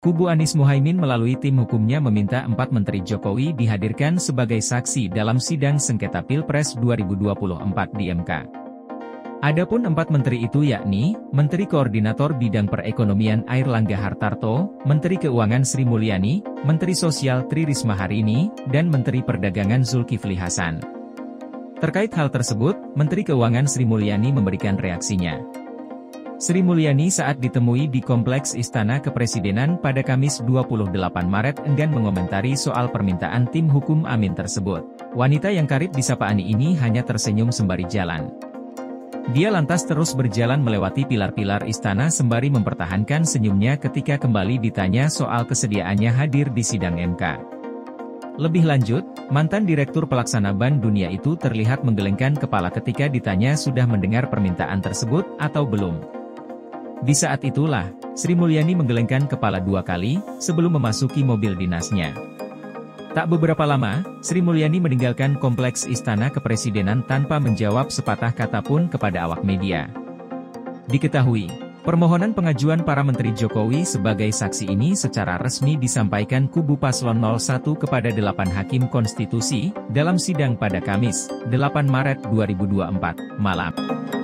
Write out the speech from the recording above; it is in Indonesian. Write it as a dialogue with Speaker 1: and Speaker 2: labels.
Speaker 1: Kubu Anies Muhaimin melalui tim hukumnya meminta 4 Menteri Jokowi dihadirkan sebagai saksi dalam sidang sengketa Pilpres 2024 di MK. Adapun 4 menteri itu yakni, Menteri Koordinator Bidang Perekonomian Airlangga Hartarto, Menteri Keuangan Sri Mulyani, Menteri Sosial Tri Risma Harini, dan Menteri Perdagangan Zulkifli Hasan. Terkait hal tersebut, Menteri Keuangan Sri Mulyani memberikan reaksinya. Sri Mulyani saat ditemui di Kompleks Istana Kepresidenan pada Kamis 28 Maret enggan mengomentari soal permintaan tim hukum Amin tersebut. Wanita yang karib disapa Ani ini hanya tersenyum sembari jalan. Dia lantas terus berjalan melewati pilar-pilar istana sembari mempertahankan senyumnya ketika kembali ditanya soal kesediaannya hadir di sidang MK. Lebih lanjut, mantan Direktur Pelaksana Bank Dunia itu terlihat menggelengkan kepala ketika ditanya sudah mendengar permintaan tersebut atau belum. Di saat itulah, Sri Mulyani menggelengkan kepala 2 kali, sebelum memasuki mobil dinasnya. Tak beberapa lama, Sri Mulyani meninggalkan Kompleks Istana Kepresidenan tanpa menjawab sepatah kata pun kepada awak media. Diketahui, permohonan pengajuan para Menteri Jokowi sebagai saksi ini secara resmi disampaikan kubu Paslon 01 kepada 8 Hakim Konstitusi, dalam sidang pada Kamis, 8 Maret 2024, malam.